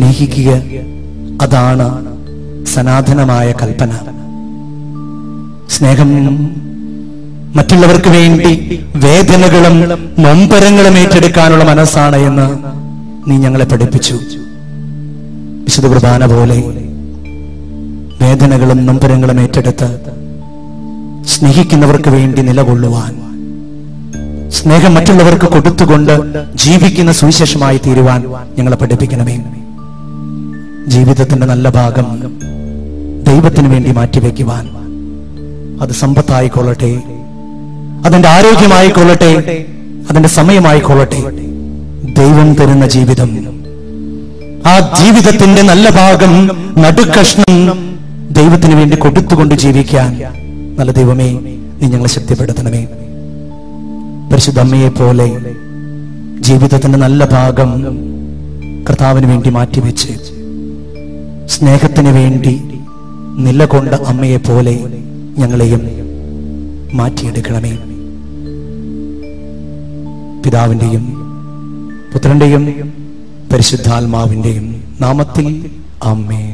സ്നേഹിക്കുക, അതാണ് സനാതനമായ കൽപ്പന. സ്നേഹം മറ്റുള്ളവർക്ക് വേണ്ടി വേദനകളും നൊമ്പരങ്ങളും ഏറ്റെടുക്കാനുള്ള മനസ്സാണ് എന്ന് നീ ഞങ്ങളെ പഠിപ്പിച്ചു. വിശുദ്ധ കുർബാന പോലെ വേദനകളും നൊമ്പരങ്ങളും ഏറ്റെടുത്ത് സ്നേഹിക്കുന്നവർക്ക് വേണ്ടി നിലകൊള്ളുവാൻ, സ്നേഹം മറ്റുള്ളവർക്ക് കൊടുത്തുകൊണ്ട് ജീവിക്കുന്ന സുവിശേഷമായി തീരുവാൻ ഞങ്ങളെ പഠിപ്പിക്കണമേ. ജീവിതത്തിന്റെ നല്ല ഭാഗം ദൈവത്തിന് വേണ്ടി മാറ്റിവെക്കുവാൻ, അത് സമ്പത്തായിക്കൊള്ളട്ടെ, അതിന്റെ ആരോഗ്യമായിക്കൊള്ളട്ടെ, അതിന്റെ സമയമായിക്കൊള്ളട്ടെ, ദൈവം തരുന്ന ജീവിതം, ആ ജീവിതത്തിന്റെ നല്ല ഭാഗം നടുക്കഷ്ണം ദൈവത്തിന് വേണ്ടി കൊടുത്തുകൊണ്ട് ജീവിക്കാൻ നല്ല ദൈവമേ നീ ഞങ്ങളെ ശക്തിപ്പെടുത്തണമേ. പരിശുദ്ധ അമ്മയെ പോലെ ജീവിതത്തിന്റെ നല്ല ഭാഗം കർത്താവിന് വേണ്ടി മാറ്റിവെച്ച് സ്നേഹത്തിന് വേണ്ടി നിലകൊണ്ട അമ്മയെ പോലെ ഞങ്ങളെയും മാറ്റിയെടുക്കണമേ. പിതാവിന്റെയും പുത്രന്റെയും പരിശുദ്ധാത്മാവിന്റെയും നാമത്തിൽ ആമേൻ.